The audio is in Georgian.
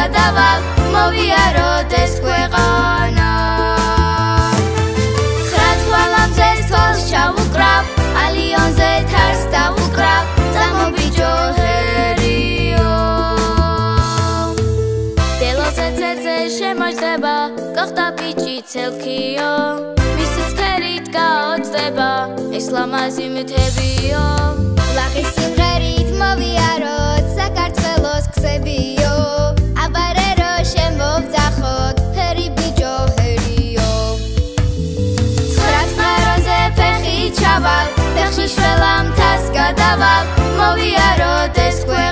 გადავალ მოვიაროდეს ქვეყანა ცხრა თვალამზეს თვალს ჩავუკრავ ალიონზე თარს დავუკრავ წამობიჯო ჰერიო დელოზე ცეცე შემოჯდება გახდა ბიჭი ცელქიო მისი ცქერით გაოცდება ეს ლამაზი მთებიო ლაღის სიმღერით მოვიაროთ საქართველოს ქსებიო აბარერო შემოვძახოთ ჰერი ბიჭო ჰერიო ცხრა წყაროზე ფეხი ჩავალ ფეხში შველა მთას გადავალ მოვიაროთ ეს